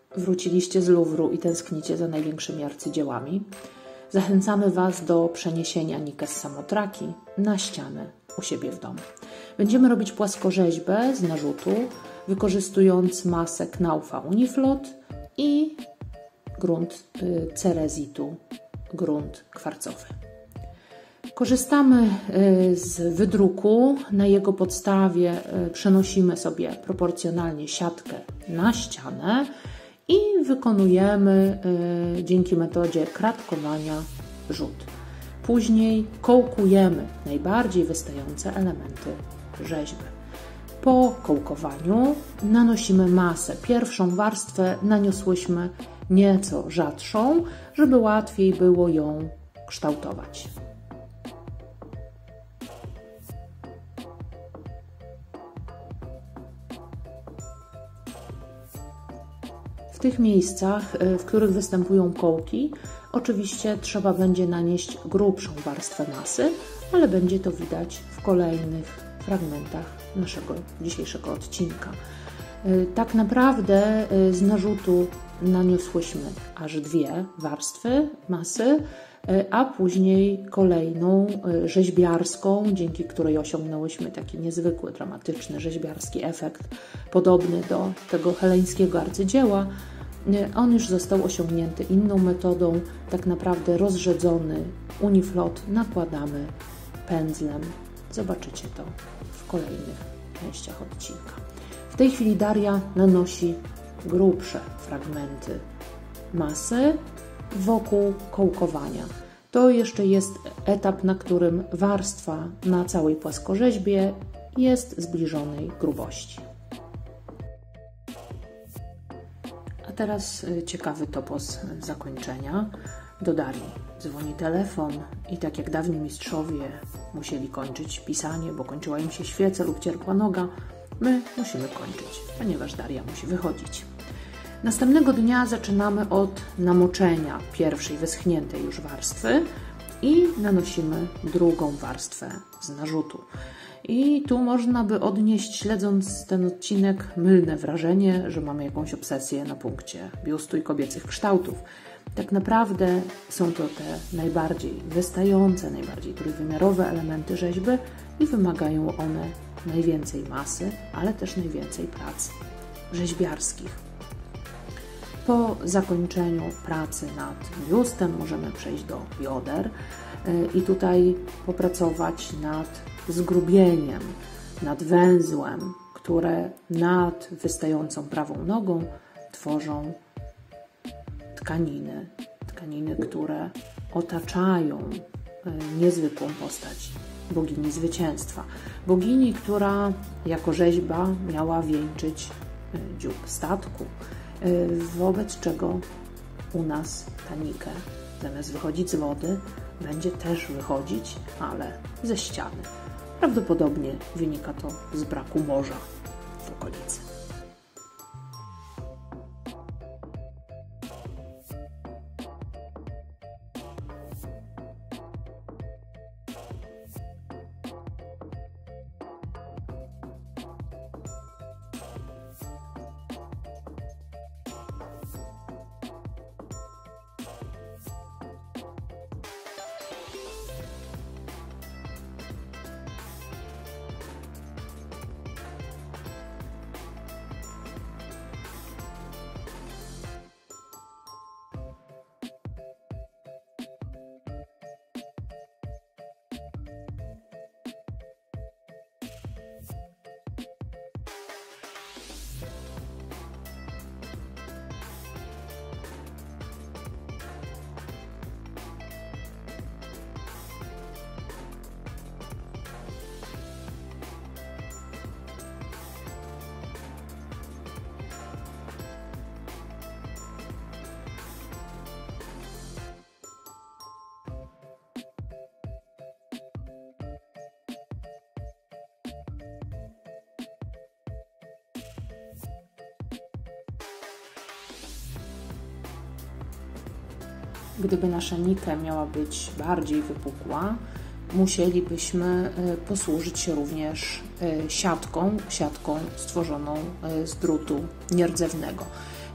wróciliście z Luwru i tęsknicie za największymi arcydziełami, zachęcamy Was do przeniesienia Nikę z Samotraki na ścianę u siebie w domu. Będziemy robić płaskorzeźbę z narzutu, wykorzystując masę Knaufa Uniflot i grunt cerezitu, grunt kwarcowy. Korzystamy z wydruku. Na jego podstawie przenosimy sobie proporcjonalnie siatkę na ścianę i wykonujemy dzięki metodzie kratkowania rzut. Później kołkujemy najbardziej wystające elementy rzeźby. Po kołkowaniu nanosimy masę. Pierwszą warstwę naniosłyśmy nieco rzadszą, żeby łatwiej było ją kształtować. W tych miejscach, w których występują kołki, oczywiście trzeba będzie nanieść grubszą warstwę masy, ale będzie to widać w kolejnych fragmentach naszego dzisiejszego odcinka. Tak naprawdę z narzutu naniosłyśmy aż 2 warstwy masy, a później kolejną rzeźbiarską, dzięki której osiągnęłyśmy taki niezwykły, dramatyczny rzeźbiarski efekt, podobny do tego heleńskiego arcydzieła. On już został osiągnięty inną metodą, tak naprawdę rozrzedzony uniflot nakładamy pędzlem. Zobaczycie to w kolejnych częściach odcinka. W tej chwili Daria nanosi grubsze fragmenty masy wokół kołkowania. To jeszcze jest etap, na którym warstwa na całej płaskorzeźbie jest zbliżonej grubości. A teraz ciekawy topos zakończenia. Do Darii dzwoni telefon i tak jak dawni mistrzowie musieli kończyć pisanie, bo kończyła im się świeca lub cierpła noga, my musimy kończyć, ponieważ Daria musi wychodzić. Następnego dnia zaczynamy od namoczenia pierwszej wyschniętej już warstwy i nanosimy drugą warstwę z narzutu. I tu można by odnieść, śledząc ten odcinek, mylne wrażenie, że mamy jakąś obsesję na punkcie biustu i kobiecych kształtów. Tak naprawdę są to te najbardziej wystające, najbardziej trójwymiarowe elementy rzeźby i wymagają one najwięcej masy, ale też najwięcej prac rzeźbiarskich. Po zakończeniu pracy nad biustem możemy przejść do bioder i tutaj popracować nad zgrubieniem, nad węzłem, które nad wystającą prawą nogą tworzą tkaniny, które otaczają niezwykłą postać bogini zwycięstwa. Bogini, która jako rzeźba miała wieńczyć dziób statku, wobec czego u nas ta Nike zamiast wychodzić z wody będzie też wychodzić, ale ze ściany. Prawdopodobnie wynika to z braku morza w okolicy. Gdyby nasza Nike miała być bardziej wypukła, musielibyśmy posłużyć się również siatką stworzoną z drutu nierdzewnego.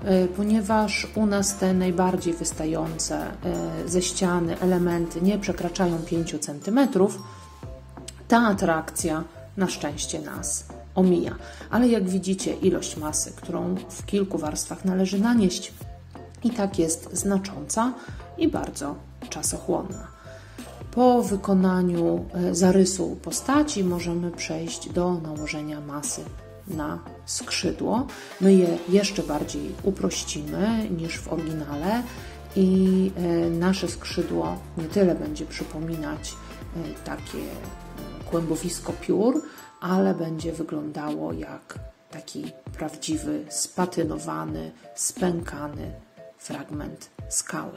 ponieważ u nas te najbardziej wystające ze ściany elementy nie przekraczają 5 cm, ta atrakcja na szczęście nas omija. Ale jak widzicie, ilość masy, którą w kilku warstwach należy nanieść, i tak jest znacząca i bardzo czasochłonna. Po wykonaniu zarysu postaci możemy przejść do nałożenia masy na skrzydło. My je jeszcze bardziej uprościmy niż w oryginale i nasze skrzydło nie tyle będzie przypominać takie kłębowisko piór, ale będzie wyglądało jak taki prawdziwy, spatynowany, spękany fragment skały.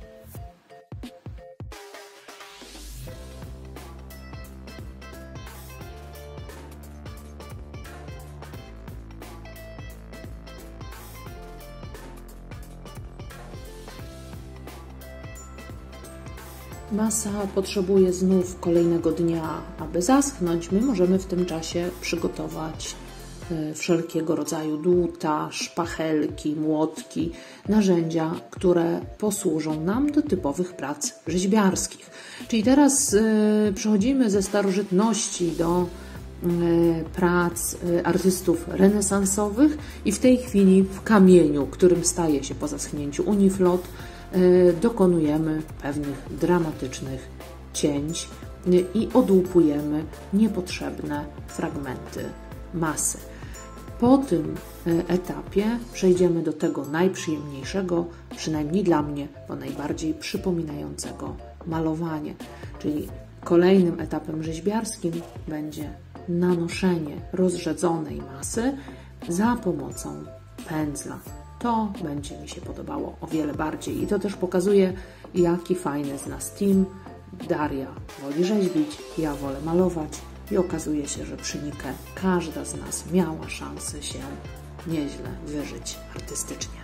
Masa potrzebuje znów kolejnego dnia, aby zaschnąć. My możemy w tym czasie przygotować wszelkiego rodzaju dłuta, szpachelki, młotki, narzędzia, które posłużą nam do typowych prac rzeźbiarskich. Czyli teraz przechodzimy ze starożytności do prac artystów renesansowych i w tej chwili w kamieniu, którym staje się po zaschnięciu uniflot, dokonujemy pewnych dramatycznych cięć i odłupujemy niepotrzebne fragmenty masy. Po tym etapie przejdziemy do tego najprzyjemniejszego, przynajmniej dla mnie, bo najbardziej przypominającego malowanie. Czyli kolejnym etapem rzeźbiarskim będzie nanoszenie rozrzedzonej masy za pomocą pędzla. To będzie mi się podobało o wiele bardziej i to też pokazuje, jaki fajny z nas team. Daria woli rzeźbić, ja wolę malować i okazuje się, że przy Nikę każda z nas miała szansę się nieźle wyżyć artystycznie.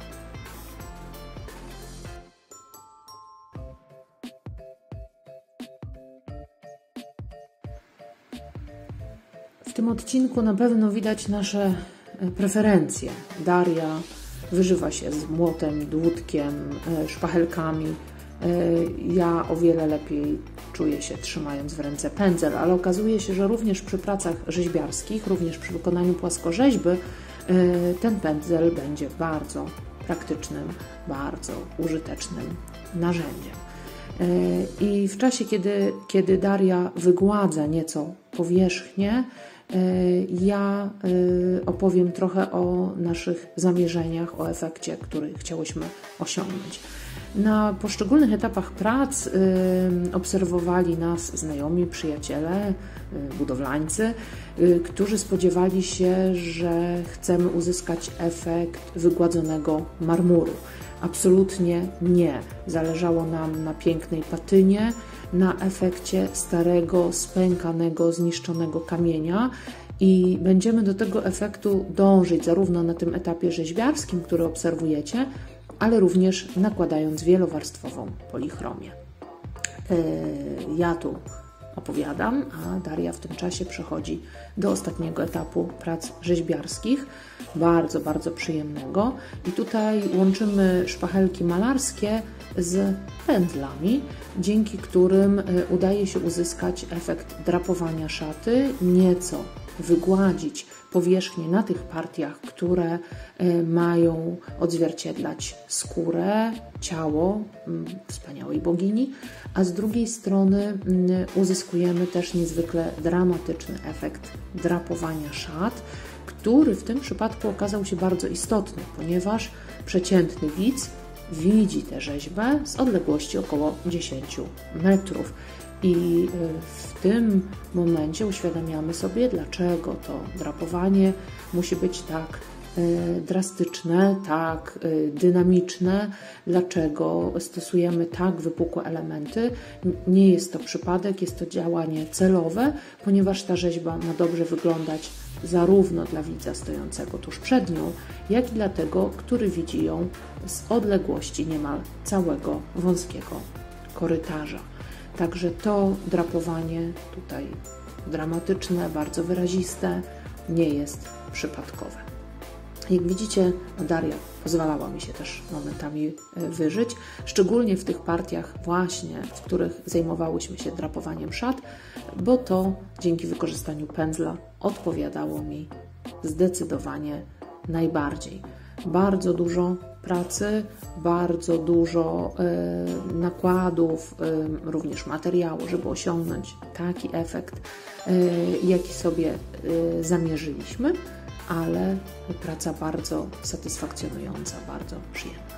W tym odcinku na pewno widać nasze preferencje. Daria wyżywa się z młotem, dłutkiem, szpachelkami. Ja o wiele lepiej czuję się trzymając w ręce pędzel, ale okazuje się, że również przy pracach rzeźbiarskich, również przy wykonaniu płaskorzeźby, ten pędzel będzie bardzo praktycznym, bardzo użytecznym narzędziem. I w czasie, kiedy Daria wygładza nieco powierzchnię, ja opowiem trochę o naszych zamierzeniach, o efekcie, który chciałyśmy osiągnąć. Na poszczególnych etapach prac obserwowali nas znajomi, przyjaciele, budowlańcy, którzy spodziewali się, że chcemy uzyskać efekt wygładzonego marmuru. Absolutnie nie. Zależało nam na pięknej patynie, na efekcie starego, spękanego, zniszczonego kamienia i będziemy do tego efektu dążyć zarówno na tym etapie rzeźbiarskim, który obserwujecie, ale również nakładając wielowarstwową polichromię. Ja tu opowiadam, a Daria w tym czasie przechodzi do ostatniego etapu prac rzeźbiarskich, bardzo, bardzo przyjemnego. I tutaj łączymy szpachelki malarskie z pędzlami, dzięki którym udaje się uzyskać efekt drapowania szaty, nieco wygładzić powierzchnię na tych partiach, które mają odzwierciedlać skórę, ciało wspaniałej bogini, a z drugiej strony uzyskujemy też niezwykle dramatyczny efekt drapowania szat, który w tym przypadku okazał się bardzo istotny, ponieważ przeciętny widz widzi tę rzeźbę z odległości około 10 metrów. I w tym momencie uświadamiamy sobie, dlaczego to drapowanie musi być tak drastyczne, tak dynamiczne, dlaczego stosujemy tak wypukłe elementy. Nie jest to przypadek, jest to działanie celowe, ponieważ ta rzeźba ma dobrze wyglądać zarówno dla widza stojącego tuż przed nią, jak i dla tego, który widzi ją z odległości niemal całego wąskiego korytarza. Także to drapowanie tutaj dramatyczne, bardzo wyraziste, nie jest przypadkowe. Jak widzicie, Daria pozwalała mi się też momentami wyżyć, szczególnie w tych partiach właśnie, w których zajmowałyśmy się drapowaniem szat, bo to dzięki wykorzystaniu pędzla odpowiadało mi zdecydowanie najbardziej. Bardzo dużo pracy, bardzo dużo nakładów, również materiału, żeby osiągnąć taki efekt, jaki sobie zamierzyliśmy, ale praca bardzo satysfakcjonująca, bardzo przyjemna.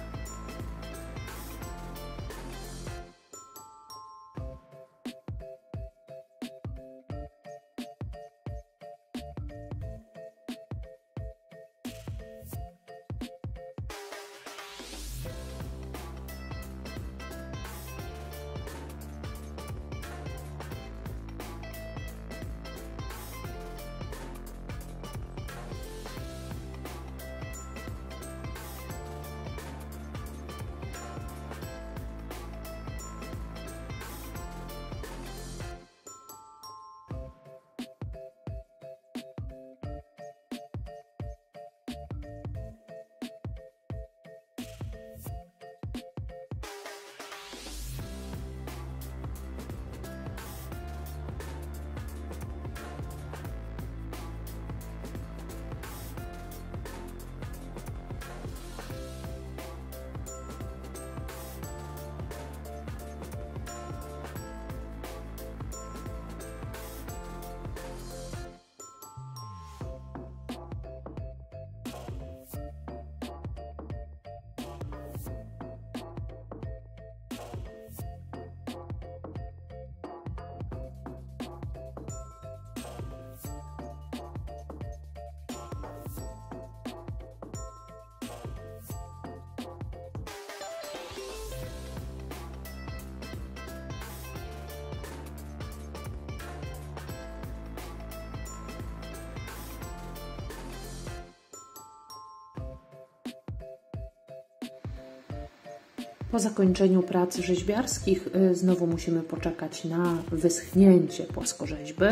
Po zakończeniu prac rzeźbiarskich znowu musimy poczekać na wyschnięcie płaskorzeźby,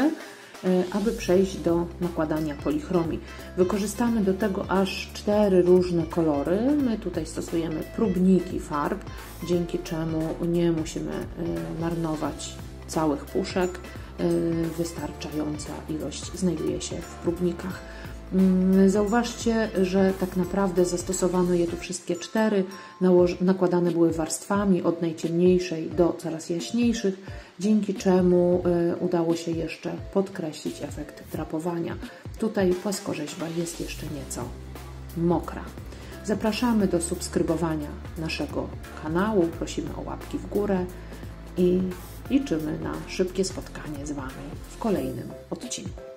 aby przejść do nakładania polichromii. Wykorzystamy do tego aż 4 różne kolory. My tutaj stosujemy próbniki farb, dzięki czemu nie musimy marnować całych puszek. Wystarczająca ilość znajduje się w próbnikach. Zauważcie, że tak naprawdę zastosowano je tu wszystkie 4, nakładane były warstwami od najciemniejszej do coraz jaśniejszych, dzięki czemu udało się jeszcze podkreślić efekt drapowania. Tutaj płaskorzeźba jest jeszcze nieco mokra. Zapraszamy do subskrybowania naszego kanału, prosimy o łapki w górę i liczymy na szybkie spotkanie z Wami w kolejnym odcinku.